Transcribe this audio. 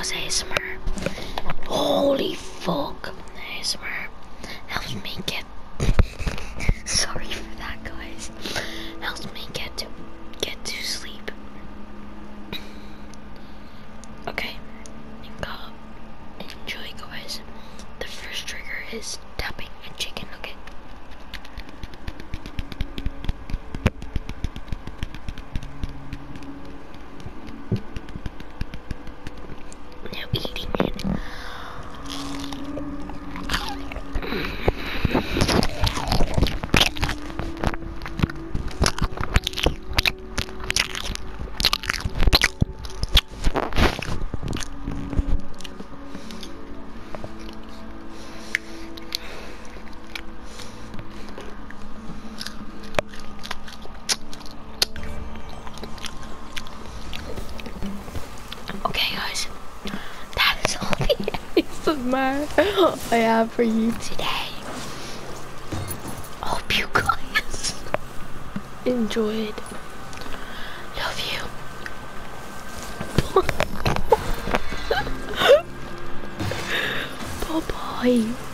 because ASMR. Holy fuck. ASMR helps me get sorry for that, guys. Helps me get to sleep. Okay. Enjoy, guys. The first trigger is tapping and chicken nugget. Now eating it. Okay, guys, that is all the ASMR I have for you today. Hope you guys enjoyed. Love you. Bye bye.